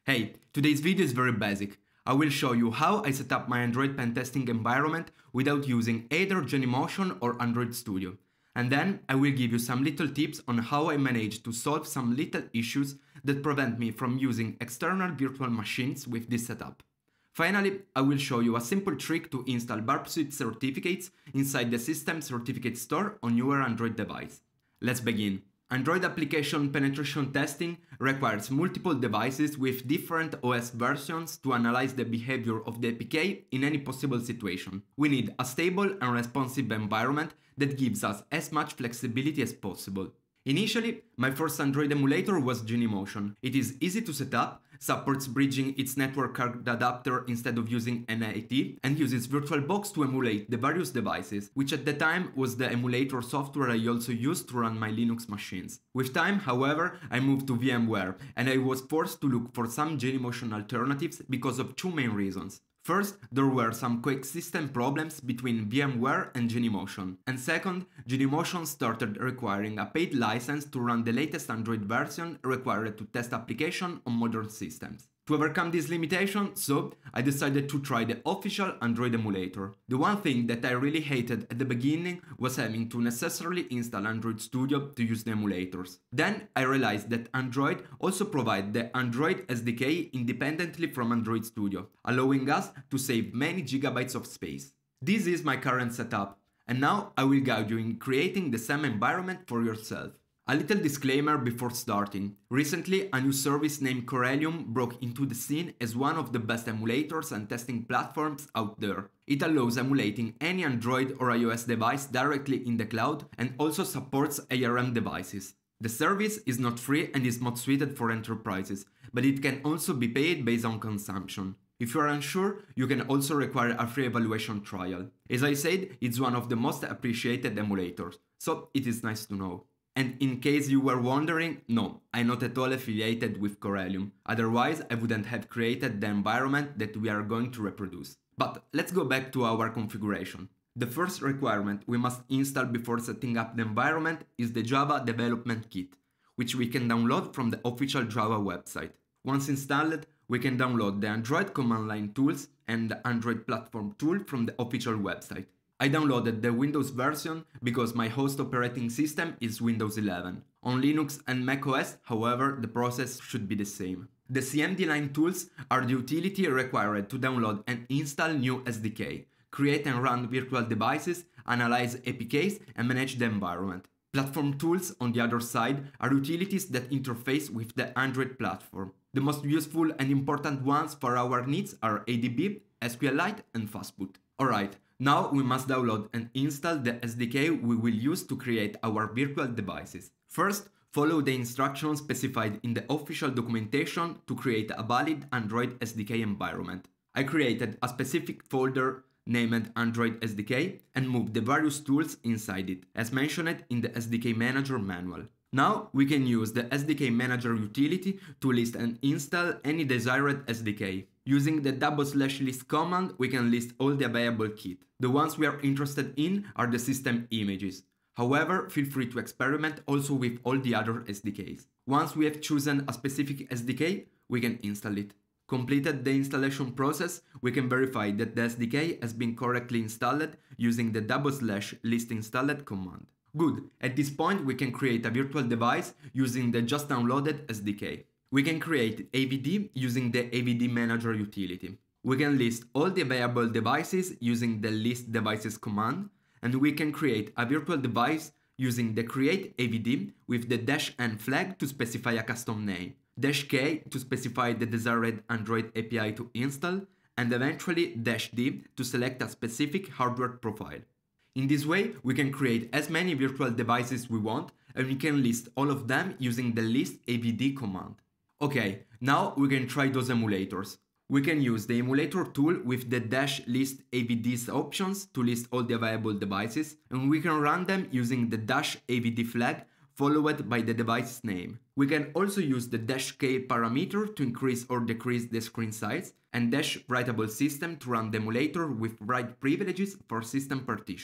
Hey, today's video is very basic. I will show you how I set up my Android pen testing environment without using either Genymotion or Android Studio. And then I will give you some little tips on how I managed to solve some little issues that prevent me from using external virtual machines with this setup. Finally, I will show you a simple trick to install Burp Suite certificates inside the System Certificate Store on your Android device. Let's begin. Android application penetration testing requires multiple devices with different OS versions to analyze the behavior of the APK in any possible situation. We need a stable and responsive environment that gives us as much flexibility as possible. Initially, my first Android emulator was Genymotion. It is easy to set up, supports bridging its network card adapter instead of using NAT, and uses VirtualBox to emulate the various devices, which at the time was the emulator software I also used to run my Linux machines. With time, however, I moved to VMware, and I was forced to look for some Genymotion alternatives because of two main reasons. First, there were some coexistence problems between VMware and Genymotion, and second, Genymotion started requiring a paid license to run the latest Android version required to test applications on modern systems. To overcome this limitation, so I decided to try the official Android emulator. The one thing that I really hated at the beginning was having to necessarily install Android Studio to use the emulators. Then I realized that Android also provides the Android SDK independently from Android Studio, allowing us to save many gigabytes of space. This is my current setup, and now I will guide you in creating the same environment for yourself. A little disclaimer before starting. Recently, a new service named Corellium broke into the scene as one of the best emulators and testing platforms out there. It allows emulating any Android or iOS device directly in the cloud and also supports ARM devices. The service is not free and is not suited for enterprises, but it can also be paid based on consumption. If you are unsure, you can also require a free evaluation trial. As I said, it's one of the most appreciated emulators, so it is nice to know. And in case you were wondering, no, I'm not at all affiliated with Corellium, otherwise I wouldn't have created the environment that we are going to reproduce. But let's go back to our configuration. The first requirement we must install before setting up the environment is the Java Development Kit, which we can download from the official Java website. Once installed, we can download the Android command line tools and the Android platform tool from the official website. I downloaded the Windows version because my host operating system is Windows 11. On Linux and macOS, however, the process should be the same. The cmdline tools are the utility required to download and install new SDK, create and run virtual devices, analyze APKs, and manage the environment. Platform tools, on the other side, are utilities that interface with the Android platform. The most useful and important ones for our needs are ADB, SQLite, and Fastboot. Alright. Now we must download and install the SDK we will use to create our virtual devices. First, follow the instructions specified in the official documentation to create a valid Android SDK environment. I created a specific folder named Android SDK and moved the various tools inside it, as mentioned in the SDK Manager manual. Now we can use the SDK Manager utility to list and install any desired SDK. Using the /list command, we can list all the available kit. The ones we are interested in are the system images. However, feel free to experiment also with all the other SDKs. Once we have chosen a specific SDK, we can install it. Completed the installation process, we can verify that the SDK has been correctly installed using the /list installed command. Good, at this point we can create a virtual device using the just downloaded SDK. We can create AVD using the AVD Manager utility. We can list all the available devices using the list devices command, and we can create a virtual device using the create AVD with the -n flag to specify a custom name, -k to specify the desired Android API to install, and eventually -d to select a specific hardware profile. In this way, we can create as many virtual devices we want, and we can list all of them using the list AVD command. Okay, now we can try those emulators. We can use the emulator tool with the -list AVD's options to list all the available devices, and we can run them using the -avd flag followed by the device's name. We can also use the -k parameter to increase or decrease the screen size, and -writable system to run the emulator with write privileges for system partitions.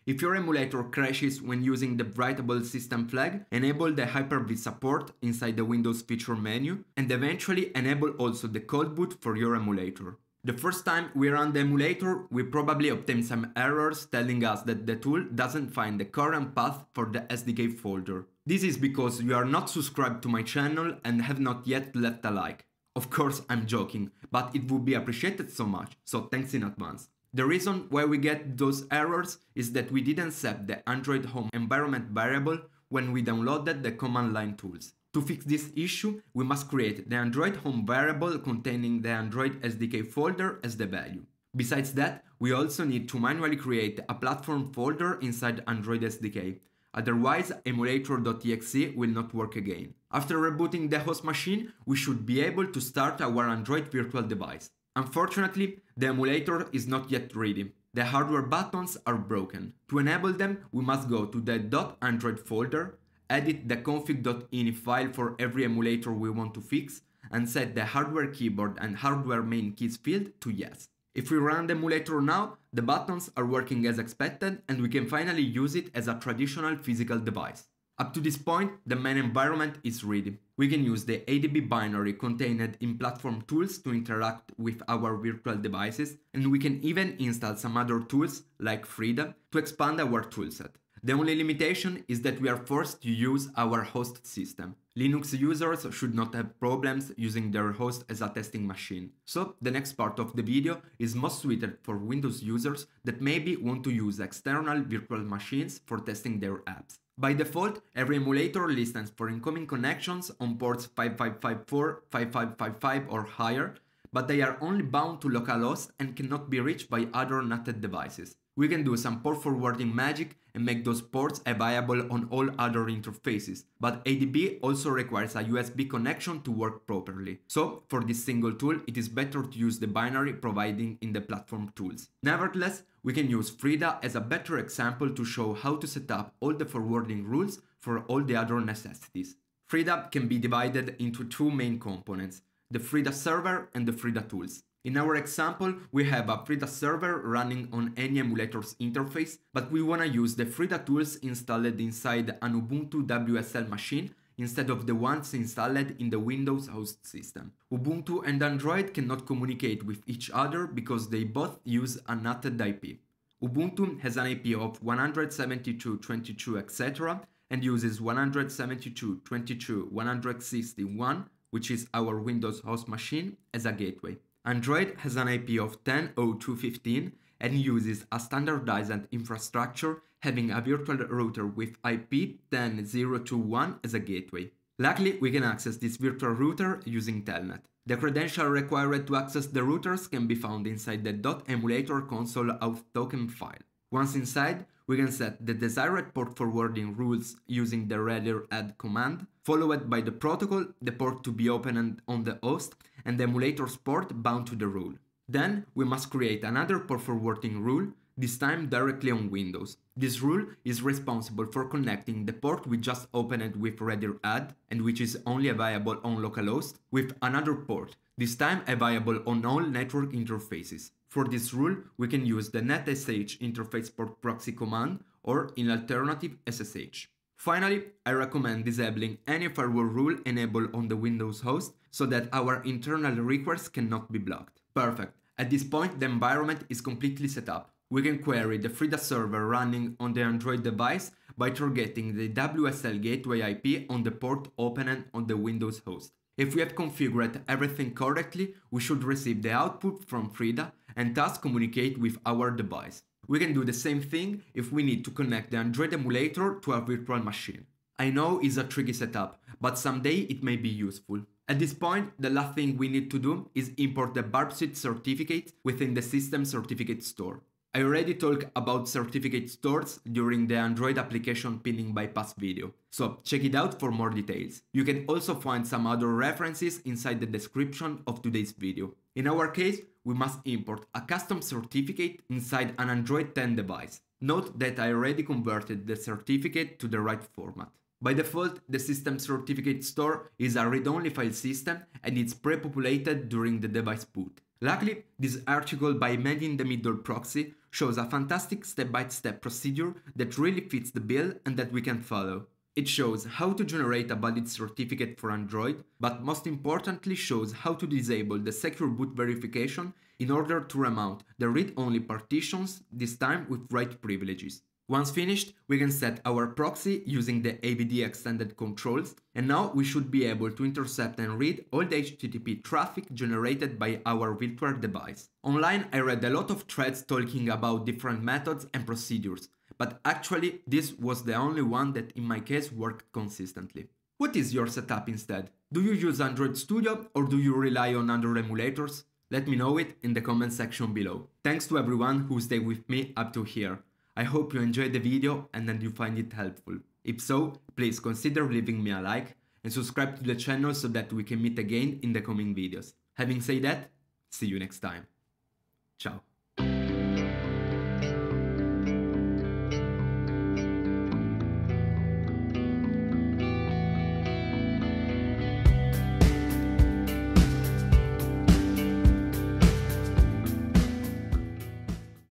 If your emulator crashes when using the writable system flag, enable the Hyper-V support inside the Windows feature menu, and eventually enable also the cold boot for your emulator. The first time we run the emulator, we probably obtain some errors telling us that the tool doesn't find the current path for the SDK folder. This is because you are not subscribed to my channel and have not yet left a like. Of course, I'm joking, but it would be appreciated so much, so thanks in advance. The reason why we get those errors is that we didn't set the Android home environment variable when we downloaded the command line tools. To fix this issue, we must create the Android home variable containing the Android SDK folder as the value. Besides that, we also need to manually create a platform folder inside Android SDK. Otherwise, emulator.exe will not work again. After rebooting the host machine, we should be able to start our Android virtual device. Unfortunately, the emulator is not yet ready. The hardware buttons are broken. To enable them, we must go to the .android folder, edit the config.ini file for every emulator we want to fix, and set the hardware keyboard and hardware main keys field to yes. If we run the emulator now, the buttons are working as expected and we can finally use it as a traditional physical device. Up to this point, the main environment is ready. We can use the ADB binary contained in platform tools to interact with our virtual devices, and we can even install some other tools like Frida to expand our toolset. The only limitation is that we are forced to use our host system. Linux users should not have problems using their host as a testing machine. So the next part of the video is most suited for Windows users that maybe want to use external virtual machines for testing their apps. By default, every emulator listens for incoming connections on ports 5554, 5555 or higher, but they are only bound to localhost and cannot be reached by other NATed devices. We can do some port forwarding magic and make those ports available on all other interfaces, but ADB also requires a USB connection to work properly. So, for this single tool, it is better to use the binary provided in the platform tools. Nevertheless, we can use Frida as a better example to show how to set up all the forwarding rules for all the other necessities. Frida can be divided into two main components, the Frida server and the Frida tools. In our example, we have a Frida server running on any emulator's interface, but we want to use the Frida tools installed inside an Ubuntu WSL machine instead of the ones installed in the Windows host system. Ubuntu and Android cannot communicate with each other because they both use a NATed IP. Ubuntu has an IP of 172.22, etc. and uses 172.22.161, which is our Windows host machine, as a gateway. Android has an IP of 10.02.15 and uses a standardized infrastructure having a virtual router with IP 10.0.2.1 as a gateway. Luckily, we can access this virtual router using Telnet. The credential required to access the routers can be found inside the .emulator console auth token file. Once inside, we can set the desired port forwarding rules using the reader add command, followed by the protocol, the port to be opened on the host, and the emulator's port bound to the rule. Then we must create another port forwarding rule, this time directly on Windows. This rule is responsible for connecting the port we just opened with reader add, and which is only available on localhost, with another port, this time available on all network interfaces. For this rule, we can use the netsh interface port proxy command, or in alternative SSH. Finally, I recommend disabling any firewall rule enabled on the Windows host so that our internal requests cannot be blocked. Perfect. At this point, the environment is completely set up. We can query the Frida server running on the Android device by targeting the WSL gateway IP on the port opened on the Windows host. If we have configured everything correctly, we should receive the output from Frida and thus communicate with our device. We can do the same thing if we need to connect the Android emulator to a virtual machine. I know it's a tricky setup, but someday it may be useful. At this point, the last thing we need to do is import the barbsuite certificate within the system certificate store. I already talked about certificate stores during the Android application pinning bypass video, so check it out for more details. You can also find some other references inside the description of today's video. In our case, we must import a custom certificate inside an Android 10 device. Note that I already converted the certificate to the right format. By default, the system certificate store is a read-only file system and it's pre-populated during the device boot. Luckily, this article by Made in the Middle Proxy shows a fantastic step-by-step procedure that really fits the bill and that we can follow. It shows how to generate a valid certificate for Android, but most importantly shows how to disable the secure boot verification in order to remount the read-only partitions, this time with write privileges. Once finished, we can set our proxy using the AVD extended controls, and now we should be able to intercept and read all the HTTP traffic generated by our virtual device. Online, I read a lot of threads talking about different methods and procedures, but actually this was the only one that in my case worked consistently. What is your setup instead? Do you use Android Studio or do you rely on Android emulators? Let me know it in the comment section below. Thanks to everyone who stayed with me up to here. I hope you enjoyed the video and that you find it helpful. If so, please consider leaving me a like and subscribe to the channel so that we can meet again in the coming videos. Having said that, see you next time. Ciao.